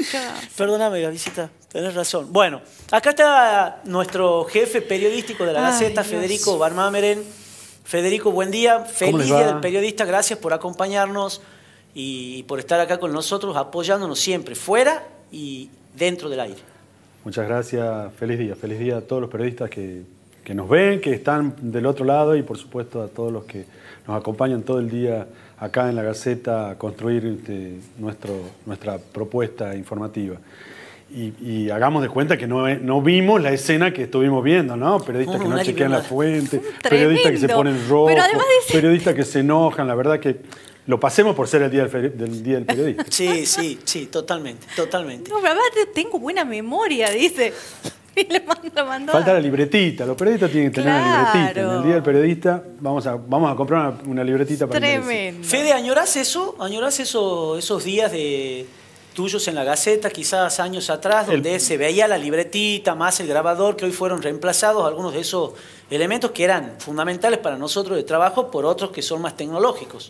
Perdóname, Gavisita, tenés razón. Bueno, acá está nuestro jefe periodístico de la Gaceta, Federico Barmameren. Federico, buen día. Feliz Día del Periodista. Gracias por acompañarnos y por estar acá con nosotros, apoyándonos siempre, fuera y dentro del aire. Muchas gracias. Feliz día a todos los periodistas que nos ven, que están del otro lado y por supuesto a todos los que nos acompañan todo el día acá en la Gaceta a construir nuestra propuesta informativa. Y hagamos de cuenta que no vimos la escena que estuvimos viendo, ¿no? Periodistas que no chequean la fuente, periodistas que se ponen rojos, periodistas que se enojan. La verdad que lo pasemos por ser el día del periodista. Sí, totalmente. No, pero además tengo buena memoria, dice. Y le mandó. Falta la libretita. Los periodistas tienen que tener una libretita. En el Día del Periodista vamos a comprar una libretita para Tremendo. Fede, ¿añorás eso? ¿Añorás esos días tuyos en la Gaceta, quizás años atrás, donde se veía la libretita más el grabador, que hoy fueron reemplazados algunos de esos elementos que eran fundamentales para nosotros de trabajo por otros que son más tecnológicos?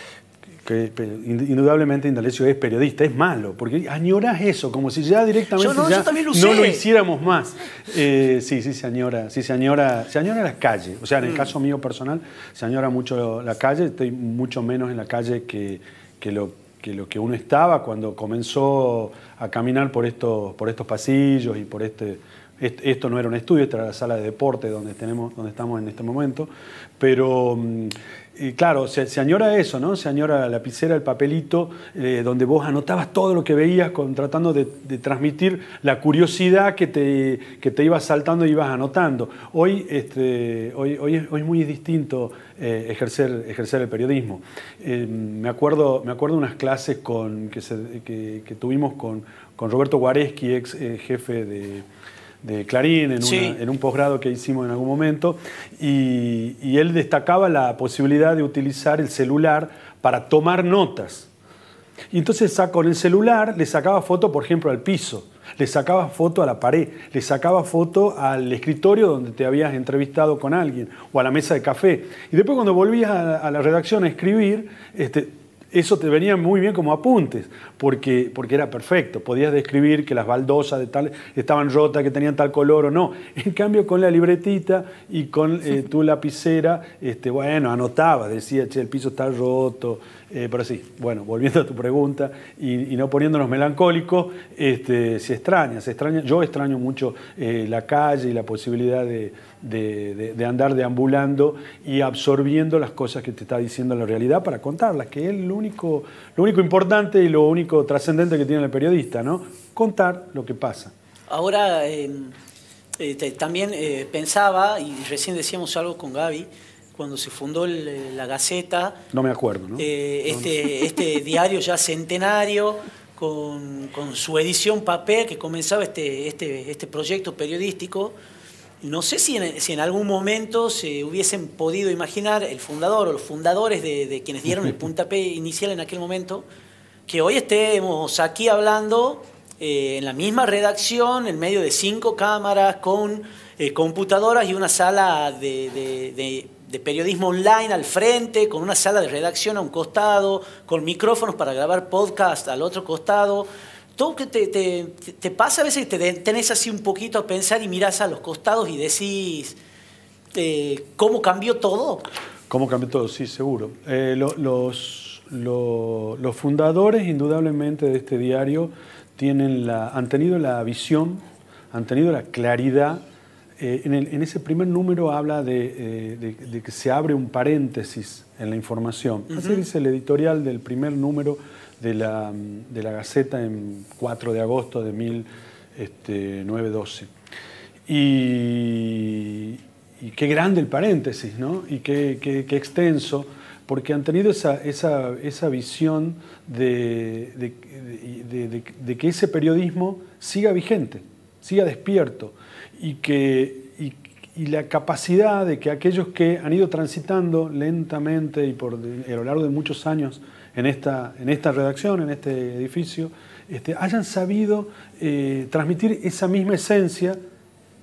Indudablemente Indalecio es periodista, es malo, porque añorás eso, como si ya directamente no lo hiciéramos más. Sí, se añora la calle. O sea, en el caso mío personal, se añora mucho la calle, estoy mucho menos en la calle que lo que uno estaba cuando comenzó a caminar por estos pasillos y por esto no era un estudio, esta era la sala de deporte donde estamos en este momento, pero claro, se añora eso, ¿no? Se añora la lapicera, el papelito, donde vos anotabas todo lo que veías tratando de transmitir la curiosidad que te ibas saltando y ibas anotando. Hoy es muy distinto ejercer el periodismo. Me acuerdo unas clases que tuvimos con Roberto Guareschi, ex jefe de Clarín, en un posgrado que hicimos en algún momento, y él destacaba la posibilidad de utilizar el celular para tomar notas. Y entonces con el celular le sacaba foto, por ejemplo, al piso, le sacaba foto a la pared, le sacaba foto al escritorio donde te habías entrevistado con alguien, o a la mesa de café. Y después cuando volvías a la redacción a escribir, eso te venía muy bien como apuntes, porque era perfecto. Podías describir que las baldosas de tal estaban rotas, que tenían tal color o no. En cambio, con la libretita y con tu lapicera, anotabas, decía, che, el piso está roto. Pero sí, bueno, volviendo a tu pregunta y no poniéndonos melancólicos, se extraña. Yo extraño mucho la calle y la posibilidad de andar deambulando y absorbiendo las cosas que te está diciendo la realidad para contarlas, que es lo único importante y lo único trascendente que tiene el periodista, ¿no? Contar lo que pasa. Ahora, también pensaba, y recién decíamos algo con Gaby, cuando se fundó la Gaceta. No me acuerdo, ¿no? Este diario ya centenario, con su edición papel, que comenzaba este proyecto periodístico. No sé si en algún momento se hubiesen podido imaginar el fundador o los fundadores de quienes dieron el puntapié inicial en aquel momento, que hoy estemos aquí hablando en la misma redacción, en medio de 5 cámaras, con computadoras y una sala de periodismo online al frente, con una sala de redacción a un costado, con micrófonos para grabar podcast al otro costado. ¿Todo que te pasa a veces que te detenés así un poquito a pensar y mirás a los costados y decís cómo cambió todo? ¿Cómo cambió todo? Sí, seguro. Los fundadores, indudablemente, de este diario han tenido la visión, han tenido la claridad. En ese primer número habla de que se abre un paréntesis en la información. Así dice el editorial del primer número de la Gaceta en 4 de agosto de 1912. Y qué grande el paréntesis, ¿no? Y qué extenso, porque han tenido esa visión de que ese periodismo siga vigente, siga despierto, y la capacidad de que aquellos que han ido transitando lentamente y a lo largo de muchos años en esta redacción, en este edificio, hayan sabido transmitir esa misma esencia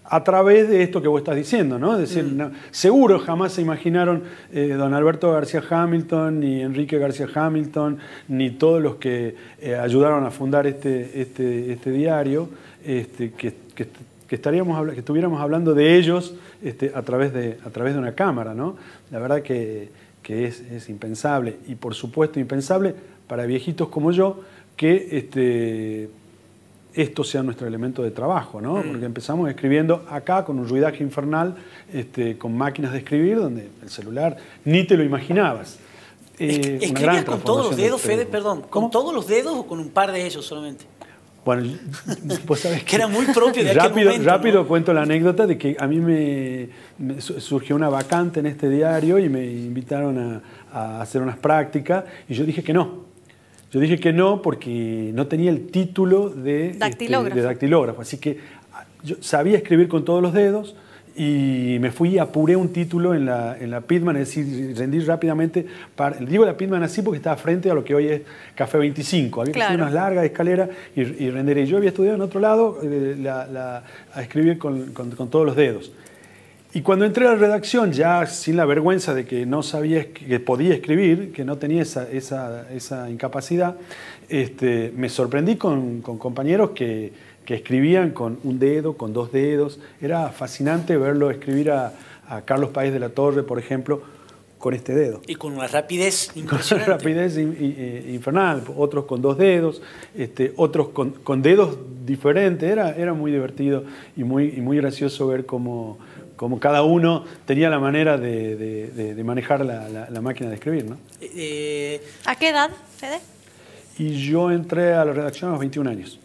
a través de esto que vos estás diciendo, ¿no? Es decir, no, seguro jamás se imaginaron don Alberto García Hamilton, ni Enrique García Hamilton, ni todos los que ayudaron a fundar este diario, que estuviéramos hablando de ellos a través de una cámara, ¿no? La verdad que es impensable, y por supuesto impensable para viejitos como yo, que esto sea nuestro elemento de trabajo, ¿no? Porque empezamos escribiendo acá con un ruidaje infernal, con máquinas de escribir, donde el celular ni te lo imaginabas. ¿Escribías con todos los dedos, Fede? Perdón, ¿con todos los dedos o con un par de ellos solamente? Bueno, pues sabes que era muy propio de aquel momento. Rápido, ¿no? Cuento la anécdota de que a mí me surgió una vacante en este diario y me invitaron a hacer unas prácticas, y yo dije que no. Yo dije que no porque no tenía el título de dactilógrafo. Así que yo sabía escribir con todos los dedos, y me fui y apuré un título en la Pitman, es decir, rendí rápidamente. Digo la Pitman así porque estaba frente a lo que hoy es Café 25. Había que hacer unas largas escaleras y renderé. Yo había estudiado en otro lado a escribir con todos los dedos. Y cuando entré a la redacción, ya sin la vergüenza de que no sabía que podía escribir, que no tenía esa incapacidad, me sorprendí con compañeros que escribían con un dedo, con dos dedos. Era fascinante verlo escribir a Carlos Páez de la Torre, por ejemplo, con este dedo. Y con una rapidez impresionante. Con una rapidez infernal. Otros con dos dedos, otros con dedos diferentes. Era muy divertido y muy gracioso ver cómo cada uno tenía la manera de manejar la máquina de escribir, ¿no? ¿A qué edad, Fede? Y yo entré a la redacción a los 21 años.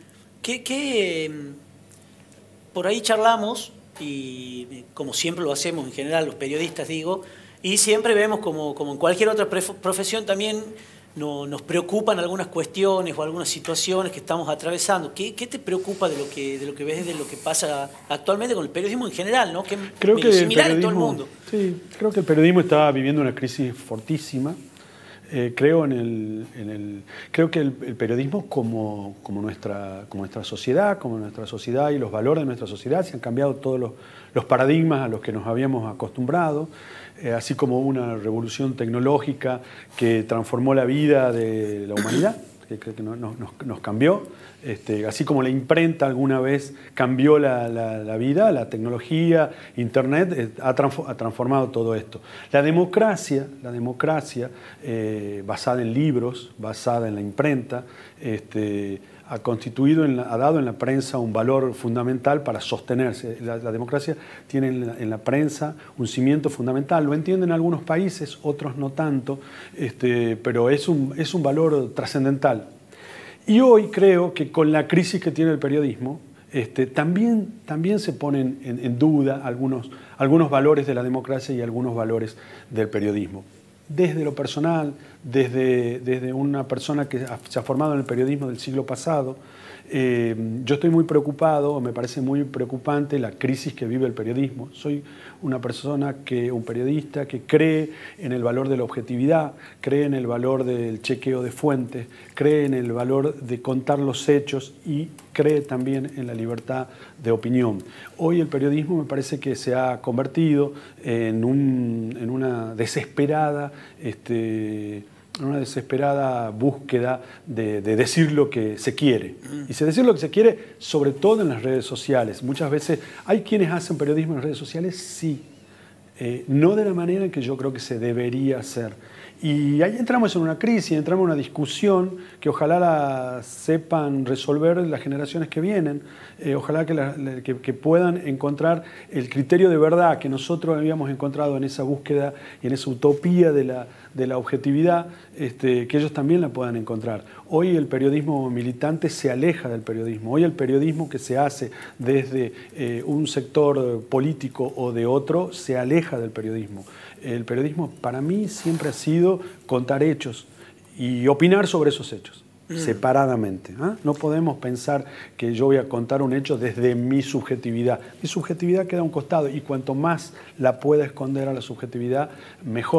Por ahí charlamos, y como siempre lo hacemos en general los periodistas, digo, y siempre vemos como en cualquier otra profesión también nos preocupan algunas cuestiones o algunas situaciones que estamos atravesando. ¿Qué te preocupa de lo que ves, de lo que pasa actualmente con el periodismo en general, ¿no? Creo que similar en todo el mundo. Sí, creo que el periodismo está viviendo una crisis fortísima. Creo que el periodismo como nuestra sociedad y los valores de nuestra sociedad, se han cambiado todos los paradigmas a los que nos habíamos acostumbrado, así como una revolución tecnológica que transformó la vida de la humanidad, que nos cambió, así como la imprenta alguna vez cambió la vida, la tecnología, Internet ha transformado todo esto. La democracia basada en libros, basada en la imprenta, ha dado en la prensa un valor fundamental para sostenerse. La democracia tiene en la prensa un cimiento fundamental. Lo entienden algunos países, otros no tanto, pero es un valor trascendental. Y hoy creo que con la crisis que tiene el periodismo, también se ponen en duda algunos valores de la democracia y algunos valores del periodismo. Desde lo personal, desde una persona que se ha formado en el periodismo del siglo pasado, yo estoy muy preocupado, me parece muy preocupante la crisis que vive el periodismo. Soy un periodista que cree en el valor de la objetividad, cree en el valor del chequeo de fuentes, cree en el valor de contar los hechos y cree también en la libertad de opinión. Hoy el periodismo me parece que se ha convertido en una desesperada búsqueda de decir lo que se quiere. Y se decir lo que se quiere, sobre todo en las redes sociales. Muchas veces hay quienes hacen periodismo en las redes sociales, sí. No de la manera en que yo creo que se debería hacer. Y ahí entramos en una crisis, entramos en una discusión que ojalá la sepan resolver las generaciones que vienen, ojalá que puedan encontrar el criterio de verdad que nosotros habíamos encontrado en esa búsqueda y en esa utopía de la objetividad, que ellos también la puedan encontrar. Hoy el periodismo militante se aleja del periodismo. Hoy el periodismo que se hace desde un sector político o de otro se aleja del periodismo. El periodismo para mí siempre ha sido contar hechos y opinar sobre esos hechos, separadamente. No podemos pensar que yo voy a contar un hecho desde mi subjetividad. Mi subjetividad queda a un costado y cuanto más la pueda esconder a la subjetividad, mejor.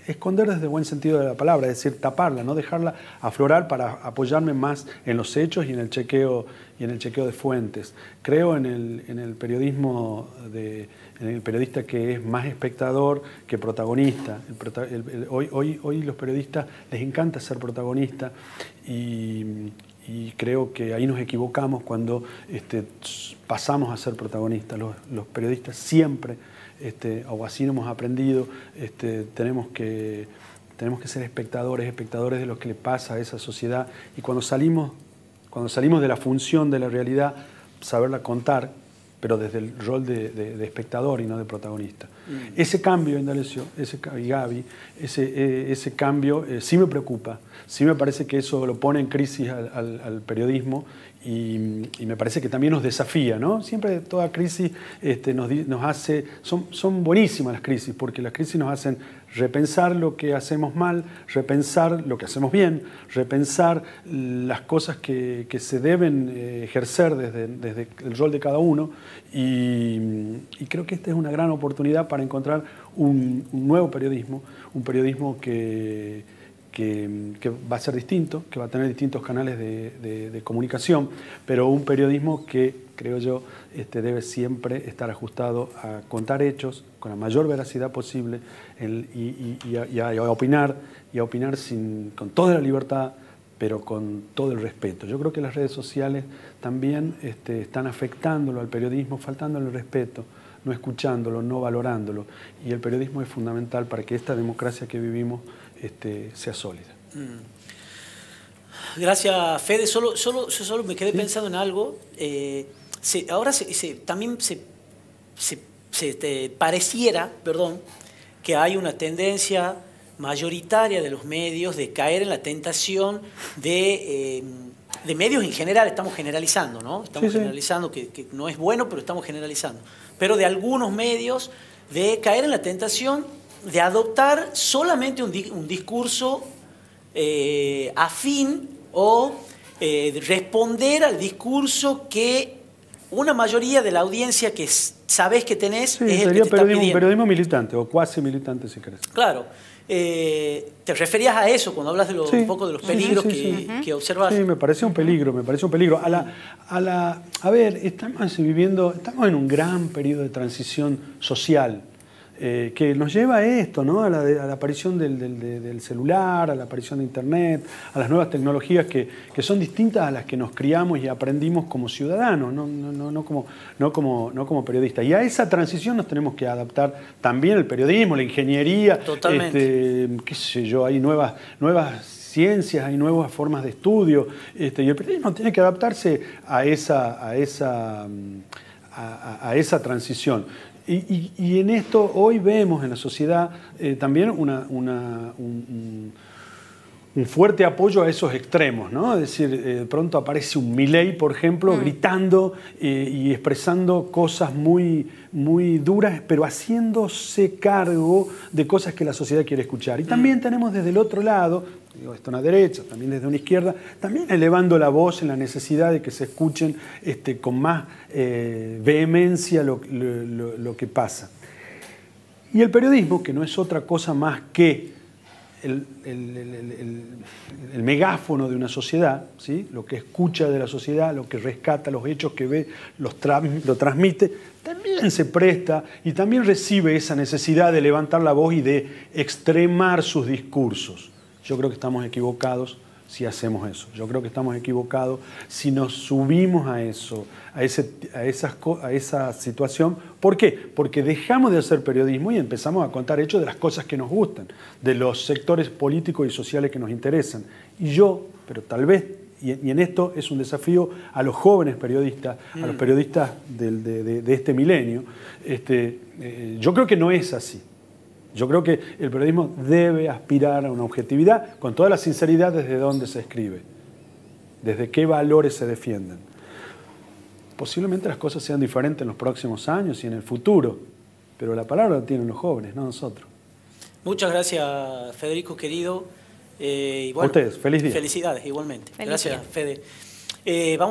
esconder desde el buen sentido de la palabra, es decir, taparla, no dejarla aflorar para apoyarme más en los hechos y en el chequeo de fuentes. Creo en el periodismo en el periodista que es más espectador que protagonista. Hoy los periodistas les encanta ser protagonistas y creo que ahí nos equivocamos cuando pasamos a ser protagonistas. Los periodistas siempre, o así hemos aprendido, tenemos que ser espectadores de lo que le pasa a esa sociedad, y cuando salimos de la función de la realidad, saberla contar, pero desde el rol de espectador y no de protagonista. Ese cambio, Indalecio, y Gaby, ese cambio sí me preocupa, sí me parece que eso lo pone en crisis al periodismo, y me parece que también nos desafía, ¿no? Siempre toda crisis nos hace, son buenísimas las crisis, porque las crisis nos hacen repensar lo que hacemos mal, repensar lo que hacemos bien, repensar las cosas que se deben ejercer desde el rol de cada uno, y creo que esta es una gran oportunidad para encontrar un nuevo periodismo, un periodismo que va a ser distinto, que va a tener distintos canales de comunicación, pero un periodismo que, creo yo, debe siempre estar ajustado a contar hechos con la mayor veracidad posible y a opinar con toda la libertad, pero con todo el respeto. Yo creo que las redes sociales también están afectándolo al periodismo, faltándole el respeto, no escuchándolo, no valorándolo, y el periodismo es fundamental para que esta democracia que vivimos sea sólida. Gracias, Fede. Solo me quedé pensando en algo. Ahora también pareciera, que hay una tendencia mayoritaria de los medios de caer en la tentación de medios en general. Estamos generalizando, ¿no? Estamos generalizando, que no es bueno, pero estamos generalizando. Pero de algunos medios de caer en la tentación de adoptar solamente un discurso afín o responder al discurso que una mayoría de la audiencia que sabés que tenés es el que te está pidiendo. Periodismo militante o cuasi militante, si querés. Claro. ¿Te referías a eso cuando hablas de un poco de los peligros que observas? Sí, me parece un peligro, A ver, estamos en un gran periodo de transición social, que nos lleva a esto, ¿no? A la aparición del celular, a la aparición de Internet, a las nuevas tecnologías que son distintas a las que nos criamos y aprendimos como ciudadanos, no como periodistas. Y a esa transición nos tenemos que adaptar también el periodismo, la ingeniería. Totalmente. Qué sé yo, hay nuevas ciencias, hay nuevas formas de estudio, y el periodismo tiene que adaptarse a esa transición. Y en esto hoy vemos en la sociedad también un fuerte apoyo a esos extremos, ¿no? Es decir, de pronto aparece un Milei, por ejemplo, gritando y expresando cosas muy, muy duras, pero haciéndose cargo de cosas que la sociedad quiere escuchar. Y también tenemos desde el otro lado, esto una derecha, también desde una izquierda, también elevando la voz en la necesidad de que se escuchen con más vehemencia lo que pasa. Y el periodismo, que no es otra cosa más que el megáfono de una sociedad, ¿sí? Lo que escucha de la sociedad, lo que rescata, los hechos que ve, lo transmite, también se presta y también recibe esa necesidad de levantar la voz y de extremar sus discursos. Yo creo que estamos equivocados si hacemos eso. Yo creo que estamos equivocados si nos subimos a eso, a esa situación. ¿Por qué? Porque dejamos de hacer periodismo y empezamos a contar hechos de las cosas que nos gustan, de los sectores políticos y sociales que nos interesan. Pero tal vez, y en esto es un desafío a los jóvenes periodistas, a los periodistas de este milenio, yo creo que no es así. Yo creo que el periodismo debe aspirar a una objetividad con toda la sinceridad desde dónde se escribe, desde qué valores se defienden. Posiblemente las cosas sean diferentes en los próximos años y en el futuro, pero la palabra la tienen los jóvenes, no nosotros. Muchas gracias, Federico, querido. A ustedes, feliz día. Felicidades, igualmente. Feliz Gracias, día. Fede. Vamos